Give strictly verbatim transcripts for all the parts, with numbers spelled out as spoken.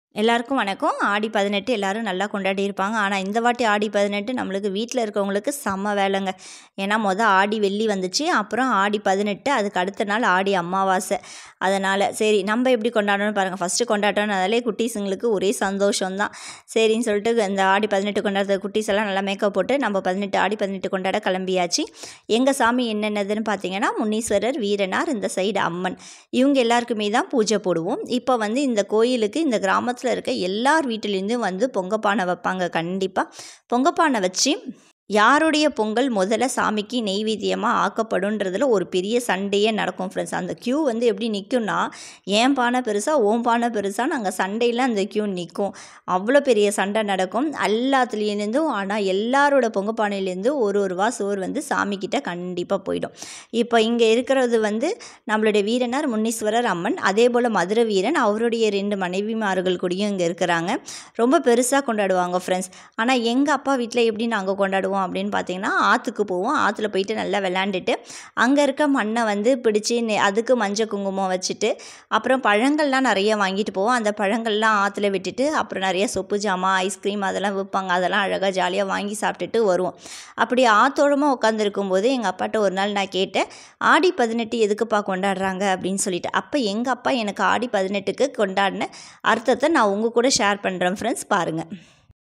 எல்லாருக்கும் வணக்கம். ஆடி பதினெட்டு எல்லாரும் நல்லா கொண்டாடியிருப்பாங்க. ஆனால் இந்த வாட்டி ஆடி பதினெட்டு நம்மளுக்கு வீட்டில் இருக்கவங்களுக்கு செம்ம வேலைங்க. ஏன்னா மொதல் ஆடி வெள்ளி வந்துச்சு, அப்புறம் ஆடி பதினெட்டு, அதுக்கு அடுத்த நாள் ஆடி அமாவாசை. அதனால் சரி நம்ம எப்படி கொண்டாடணும்னு பாருங்கள். ஃபஸ்ட்டு கொண்டாட்டம்னாலே குட்டீஸுங்களுக்கு ஒரே சந்தோஷம்தான். சரின்னு சொல்லிட்டு இந்த ஆடி பதினெட்டு கொண்டாடுற குட்டீஸ் எல்லாம் நல்லா மேக்கப் போட்டு நம்ம பதினெட்டு ஆடி பதினெட்டு கொண்டாட கிளம்பியாச்சு. எங்கள் சாமி என்னென்னதுன்னு பார்த்தீங்கன்னா முனீஸ்வரர், வீரனார், இந்த சைடு அம்மன், இவங்க எல்லாருக்குமே தான் பூஜை போடுவோம். இப்போ வந்து இந்த கோயிலுக்கு இந்த கிராமத்தில் இருக்க எல்லார் வீட்டிலேருந்தும் வந்து பொங்கப்பானை வைப்பாங்க. கண்டிப்பாக பொங்கப்பானை வச்சு யாருடைய பொங்கல் முதல்ல சாமிக்கு நெய்வேத்தியமாக ஆக்கப்படுன்றதில் ஒரு பெரிய சண்டையே நடக்கும் ஃப்ரெண்ட்ஸ். அந்த க்யூ வந்து எப்படி நிற்கும்னா, ஏன் பானை பெருசா ஓம் பானை பெருசா நாங்கள் சண்டையில் அந்த க்யூ நிற்கும். அவ்வளோ பெரிய சண்டை நடக்கும் எல்லாத்துலேருந்தும். ஆனால் எல்லாரோட பொங்கப்பானையிலேருந்து ஒரு ஒரு வா சோறு வந்து சாமிக்கிட்ட கண்டிப்பாக போயிடும். இப்போ இங்கே இருக்கிறது வந்து நம்மளுடைய வீரனார், முனீஸ்வரர், அம்மன், அதே போல் மதுரை வீரன் அவருடைய ரெண்டு மனைவிமார்கள் கூடயும் இங்கே இருக்கிறாங்க. ரொம்ப பெருசாக கொண்டாடுவாங்க ஃப்ரெண்ட்ஸ். ஆனால் எங்கள் அப்பா வீட்டில் எப்படி நாங்கள் கொண்டாடுவோம் அப்படின்னு பார்த்தீங்கன்னா, ஆற்றுக்கு போவோம். ஆற்றுல போயிட்டு நல்லா விளாண்டுட்டு அங்கே இருக்க மண்ணை வந்து பிடிச்சி அதுக்கு மஞ்சள் குங்குமம் வச்சுட்டு அப்புறம் பழங்கள்லாம் நிறைய வாங்கிட்டு போவோம். அந்த பழங்கள்லாம் ஆற்றுல விட்டுட்டு அப்புறம் நிறைய சொப்பு ஜாமான், ஐஸ்கிரீம் அதெல்லாம் விற்பாங்க. அதெல்லாம் அழகாக ஜாலியாக வாங்கி சாப்பிட்டுட்டு வருவோம். அப்படி ஆற்றோரமாக உட்காந்துருக்கும் போது எங்கள் அப்பாட்ட ஒரு நாள் நான் கேட்டேன், ஆடி பதினெட்டு எதுக்குப்பா கொண்டாடுறாங்க அப்படின்னு சொல்லிட்டு. அப்போ எங்கள் அப்பா எனக்கு ஆடி பதினெட்டுக்கு கொண்டாடின அர்த்தத்தை நான் உங்கள் கூட ஷேர் பண்ணுறேன் ஃப்ரெண்ட்ஸ், பாருங்கள்.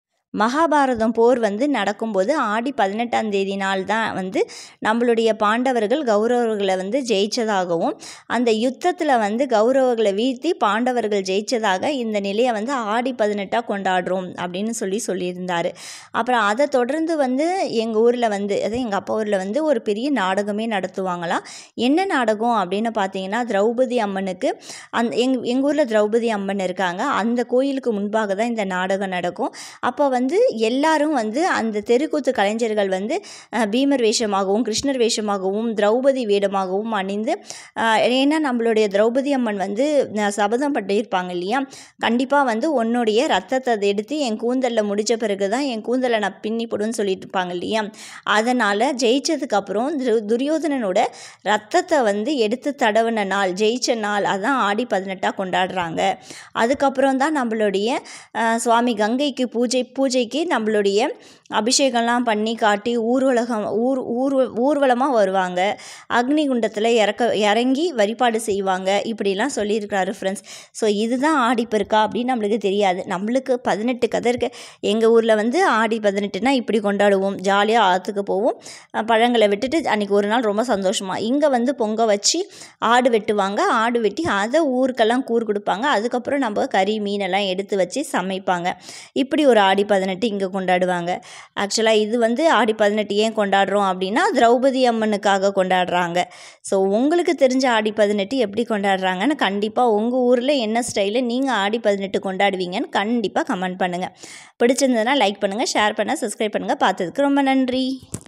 மகாபாரதம் போர் வந்து நடக்கும்போது ஆடி பதினெட்டாம் தேதி நாள் தான் வந்து நம்மளுடைய பாண்டவர்கள் கௌரவர்களை வந்து ஜெயித்ததாகவும், அந்த யுத்தத்தில் வந்து கௌரவர்களை வீழ்த்தி பாண்டவர்கள் ஜெயித்ததாக இந்த நிலையை வந்து ஆடி பதினெட்டாக கொண்டாடுறோம் அப்படின்னு சொல்லி சொல்லியிருந்தார். அப்புறம் அதை தொடர்ந்து வந்து எங்கள் ஊரில் வந்து அதாவது எங்கள் அப்பா ஊரில் வந்து ஒரு பெரிய நாடகமே நடத்துவாங்களாம். என்ன நாடகம் அப்படின்னு பார்த்தீங்கன்னா, திரௌபதி அம்மனுக்கு அந் எங் எங்கள் ஊரில் திரௌபதி அம்மன் இருக்காங்க. அந்த கோயிலுக்கு முன்பாக தான் இந்த நாடகம் நடக்கும். அப்போ வந்து எல்லாரும் வந்து அந்த தெருக்கூத்து கலைஞர்கள் வந்து பீமர் வேஷமாகவும் கிருஷ்ணர் வேஷமாகவும் திரௌபதி வேடமாகவும் அணிந்து, ஏன்னா நம்மளுடைய திரௌபதி அம்மன் வந்து சபதம் பண்ணியிருப்பாங்க இல்லையா, கண்டிப்பாக வந்து உன்னுடைய ரத்தத்தை எடுத்து என் கூந்தலில் முடித்த பிறகு தான் என் கூந்தலை நான் பின்னி போடுன்னு சொல்லிட்டு இருப்பாங்க இல்லையா. அதனால் ஜெயிச்சதுக்கப்புறம் துரியோதனனோட ரத்தத்தை வந்து எடுத்து தடவின நாள், ஜெயிச்ச நாள், அதான் ஆடி பதினெட்டாக கொண்டாடுறாங்க. அதுக்கப்புறம் தான் நம்மளுடைய சுவாமி கங்கைக்கு பூஜை பூஜைக்கு நம்மளுடைய அபிஷேகம்லாம் பண்ணி காட்டி ஊர்வலகம் ஊர் ஊர் ஊர்வலமாக வருவாங்க. அக்னி குண்டத்தில் இறக்க இறங்கி வழிபாடு செய்வாங்க. இப்படிலாம் சொல்லியிருக்கிறாரு ஃப்ரெண்ட்ஸ். ஸோ இதுதான் ஆடிப்பெருக்கா அப்படின்னு நம்மளுக்கு தெரியாது. நம்மளுக்கு பதினெட்டு கதை இருக்குது. எங்கள் ஊரில் வந்து ஆடி பதினெட்டுனா இப்படி கொண்டாடுவோம். ஜாலியாக ஆற்றுக்கு போவோம், பழங்களை விட்டுட்டு அன்றைக்கி ஒரு நாள் ரொம்ப சந்தோஷமாக. இங்கே வந்து பொங்க வச்சு ஆடு வெட்டுவாங்க. ஆடு வெட்டி அதை ஊருக்கெல்லாம் கூறு கொடுப்பாங்க. அதுக்கப்புறம் நம்ம கறி மீனெல்லாம் எடுத்து வச்சு சமைப்பாங்க. இப்படி ஒரு ஆடி பதினெட்டு இங்கே கொண்டாடுவாங்க. ஆக்சுவலாக இது வந்து ஆடி பதினெட்டு ஏன் கொண்டாடுறோம் அப்படின்னா, திரௌபதி அம்மனுக்காக கொண்டாடுறாங்க. ஸோ உங்களுக்கு தெரிஞ்ச ஆடி பதினெட்டு எப்படி கொண்டாடுறாங்கன்னு கண்டிப்பாக உங்கள் ஊரில் என்ன ஸ்டைலில் நீங்கள் ஆடி பதினெட்டு கொண்டாடுவீங்கன்னு கண்டிப்பாக கமெண்ட் பண்ணுங்கள். பிடிச்சிருந்ததுன்னா லைக் பண்ணுங்கள், ஷேர் பண்ணுங்கள், சப்ஸ்கிரைப் பண்ணுங்கள். பார்த்ததுக்கு ரொம்ப நன்றி.